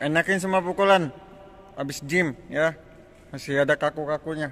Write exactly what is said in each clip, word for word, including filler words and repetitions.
Enakin semua pukulan habis gym ya, masih ada kaku-kakunya.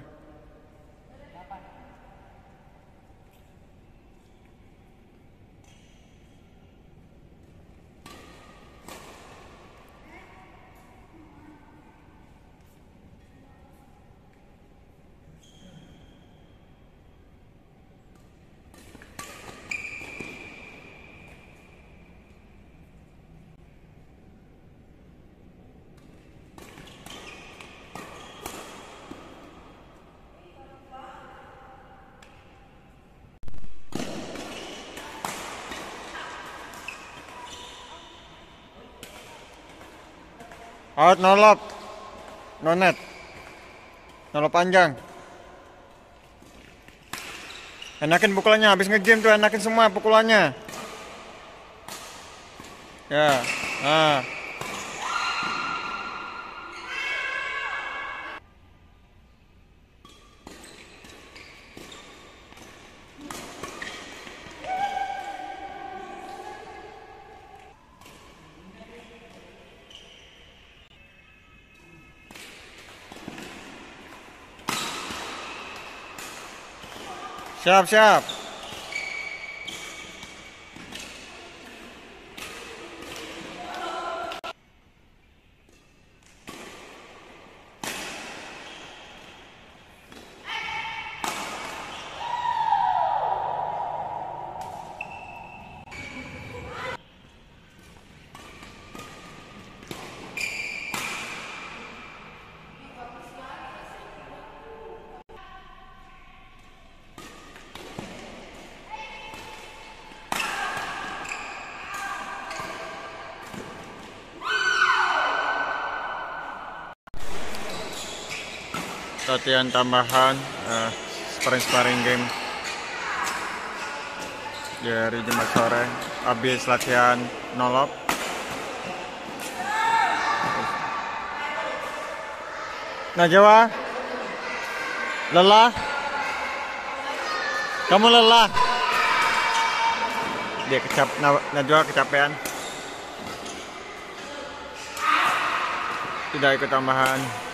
Out, no lob, no net, no lob panjang. Enakin pukulannya, habis nge-game tuh enakin semua pukulannya. Ya, nah. Siap, siap. Latihan tambahan, uh, sparring-sparring game dari Jumat sore, habis latihan nolop. Najwa, lelah? Kamu lelah? Dia kecap, Najwa kecapean. Tidak ikut tambahan.